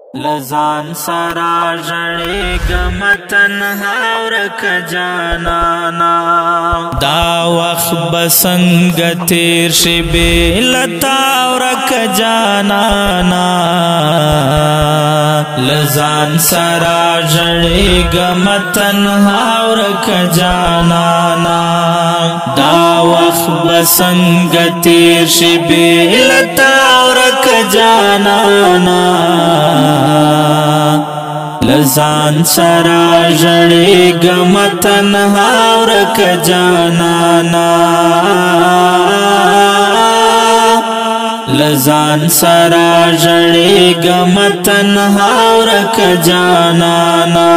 लजान सारा ژړېږم تنها ورک جانانا دا وخت بسنگ تیر شي بې لتا ورک جانانا لزان سرا ژړېږم تنها ورک جانانا دا وخت بسنگ تیر شي بې لتا ورک جانانا لزان سرا ژړېږم تنها ورک جانانا لزان سرا ژړېږم تنها ورک جانانا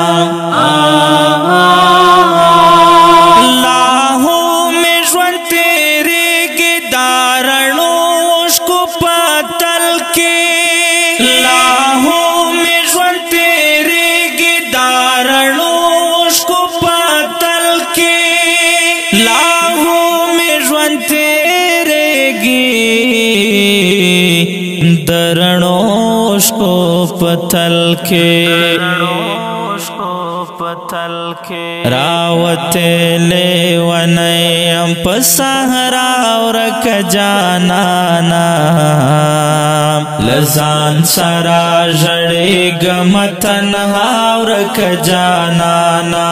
لاهو مې ژوند تېرېږي دا رڼو اوښکو په تل کې لاهو درنوش کو پتل کے راوت لیونیم پسہرا ورک جانانا لزان سرا ژړېږم تنها ورک جانانا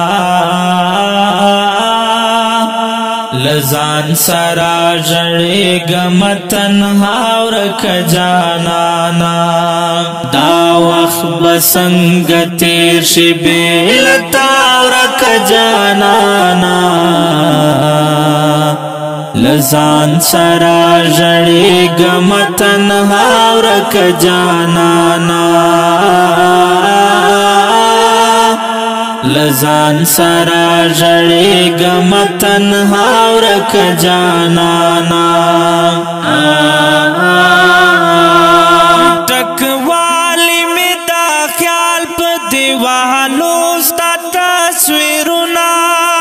لزان سرا ژړېږم تنها ورک جانانا دا وخت بسنگ تیر شي بې لتا ورک جانانا لزان سرا ژړېږم تنها ورک جانانا لزان سرا ژړېږم تنها ورک جانانا ټکوالی مې دا خیال په دیوالو ستا تصویرونه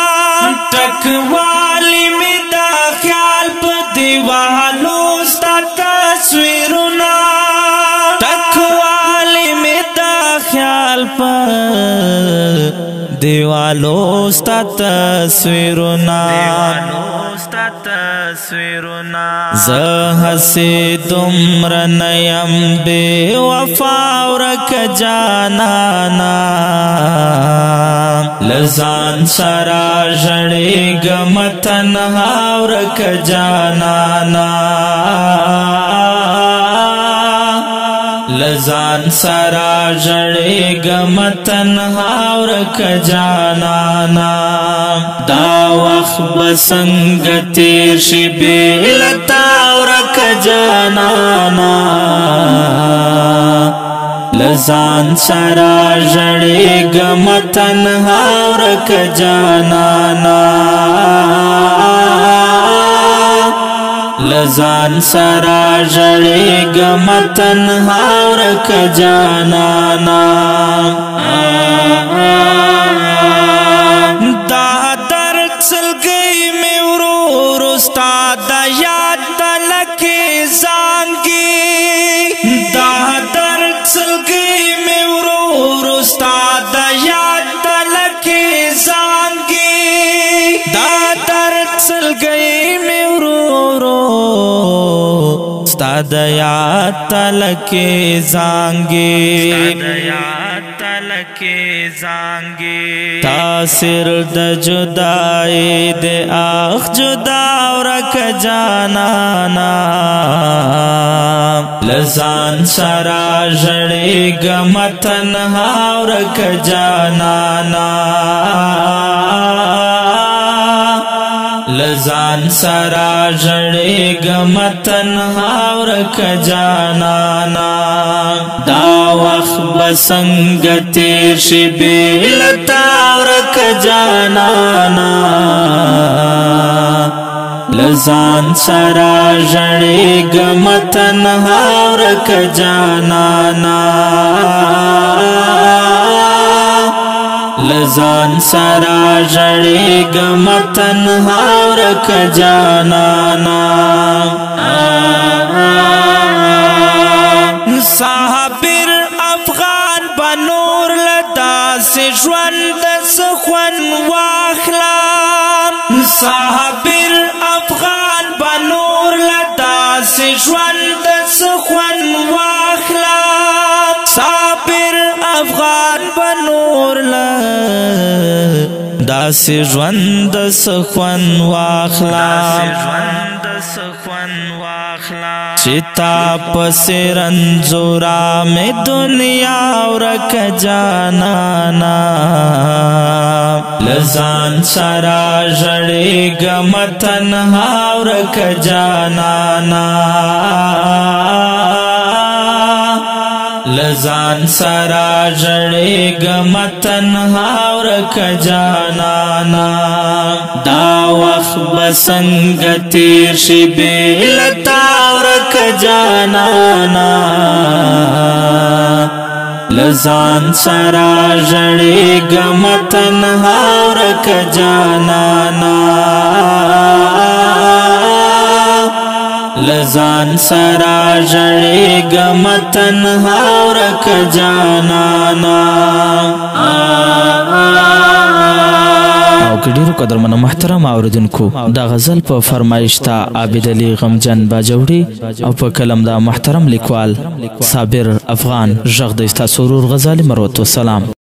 ټکوالی مې دا خیال په دیوالو ستا تصویرونه ټکوالی مې دا خیال په دیوالو ستا تصویرونه زه هسې دومره نه یم بې وفا ورک جانانا لزان سرا ژړېږم تنها ورک جانانا لزان سرا ژړېږم تنها ورک جانانا دا وخت بسنگ تیر شي بې لتا ورک جانانا لزان سرا ژړېږم تنها ورک جانانا لزان سرا ژړېږم تنها ورک جانانا دا درد سلګۍ مې ورو ورو ستا د یاد تلکې زانګي دا درد سلګۍ مې ورو ورو ستا د یاد تلکې زانګي دا درد سلګۍ مې ستا د یاد تلکې زانګي تاثر د جدائی د آخ جدا ورک جانانا لزان سرا ژړېږم تنها ورک جانانا لزان سرا ژړېږم تنها ورک جانانا دا وخت بسنگ تیر شي بې لتا ورک جانانا لزان سرا ژړېږم تنها ورک جانانا لزان سرا ژړېږم تنها ورک جانانا صابر افغان بنور لدا سے ژوند سخن واخلا صابر افغان بنور لدا سے ژوند سخن واخلا صابر افغان بنور لدا سے ژوند سخن واخلا चिता पसिरंजुरा में दुनिया रख जाना लजान सारा जड़े गमतन हावर क जाना लजान सारा जड़े गमतन हावर क जाना दा वक्त बसंग तीर शिबिल तावर क जाना लजान सारा जड़े गमतन हावर क जाना लजान सारा जड़े गमतन हावर क जाना ډیرو قدرمنو محترم اوریدونکو دا غزل په فرمایش تا عابد علي غمجن باجوړي او په کلم دا محترم لیکوال صابر افغان ژغ د استاسو ورور غزالي مروت والسلام